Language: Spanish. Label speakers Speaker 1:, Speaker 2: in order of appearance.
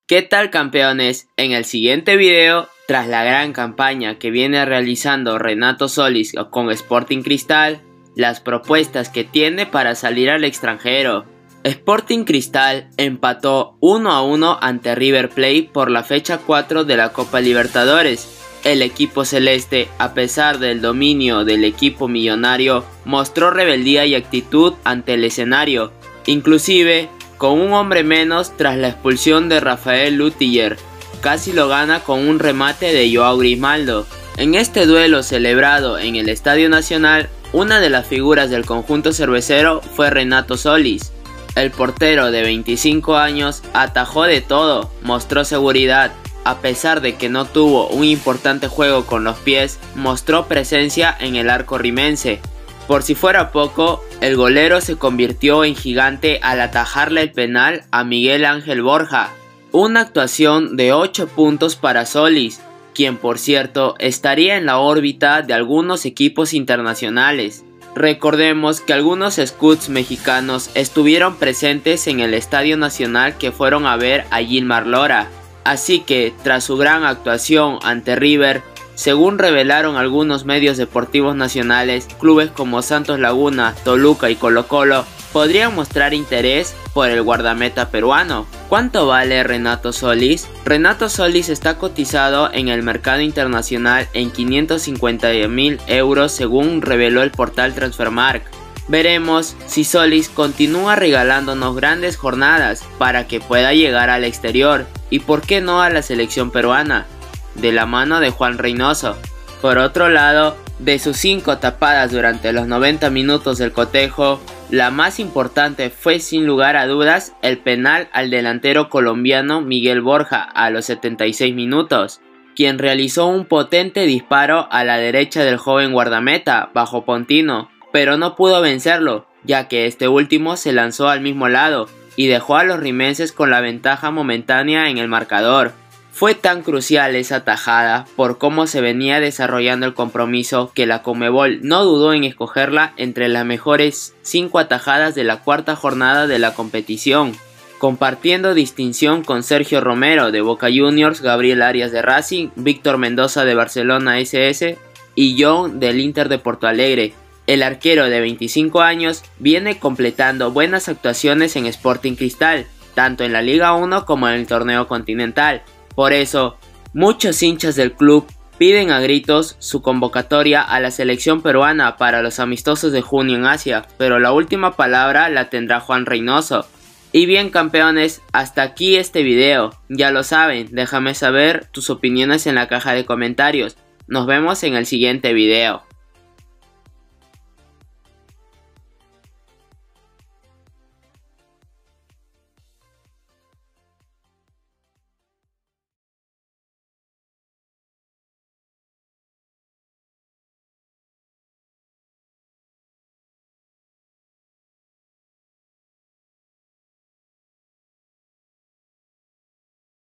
Speaker 1: ¿Qué tal, campeones? En el siguiente video, tras la gran campaña que viene realizando Renato Solis con Sporting Cristal, las propuestas que tiene para salir al extranjero. Sporting Cristal empató 1-1 ante River Plate por la fecha 4 de la Copa Libertadores. El equipo celeste, a pesar del dominio del equipo millonario, mostró rebeldía y actitud ante el escenario, inclusive con un hombre menos tras la expulsión de Rafael Lutiller. Casi lo gana con un remate de Joao Grimaldo. En este duelo celebrado en el Estadio Nacional, una de las figuras del conjunto cervecero fue Renato Solis. El portero de 25 años atajó de todo, mostró seguridad. A pesar de que no tuvo un importante juego con los pies, mostró presencia en el arco rimense. Por si fuera poco, el golero se convirtió en gigante al atajarle el penal a Miguel Ángel Borja. Una actuación de 8 puntos para Solis, quien por cierto estaría en la órbita de algunos equipos internacionales. Recordemos que algunos scouts mexicanos estuvieron presentes en el Estadio Nacional que fueron a ver a Gilmar Lora. Así que, tras su gran actuación ante River, según revelaron algunos medios deportivos nacionales, clubes como Santos Laguna, Toluca y Colo-Colo podrían mostrar interés por el guardameta peruano. ¿Cuánto vale Renato Solis? Renato Solis está cotizado en el mercado internacional en 550.000 euros según reveló el portal Transfermarkt. Veremos si Solis continúa regalándonos grandes jornadas para que pueda llegar al exterior y por qué no a la selección peruana, de la mano de Juan Reynoso. Por otro lado, de sus 5 tapadas durante los 90 minutos del cotejo, la más importante fue sin lugar a dudas el penal al delantero colombiano Miguel Borja a los 76 minutos, quien realizó un potente disparo a la derecha del joven guardameta bajo Pontino, pero no pudo vencerlo, ya que este último se lanzó al mismo lado y dejó a los rimenses con la ventaja momentánea en el marcador. Fue tan crucial esa tajada por cómo se venía desarrollando el compromiso que la Conmebol no dudó en escogerla entre las mejores 5 atajadas de la cuarta jornada de la competición, compartiendo distinción con Sergio Romero de Boca Juniors, Gabriel Arias de Racing, Víctor Mendoza de Barcelona SS y John del Inter de Porto Alegre. El arquero de 25 años viene completando buenas actuaciones en Sporting Cristal, tanto en la Liga 1 como en el torneo continental. Por eso, muchos hinchas del club piden a gritos su convocatoria a la selección peruana para los amistosos de junio en Asia, pero la última palabra la tendrá Juan Reynoso. Y bien, campeones, hasta aquí este video. Ya lo saben, déjame saber tus opiniones en la caja de comentarios. Nos vemos en el siguiente video.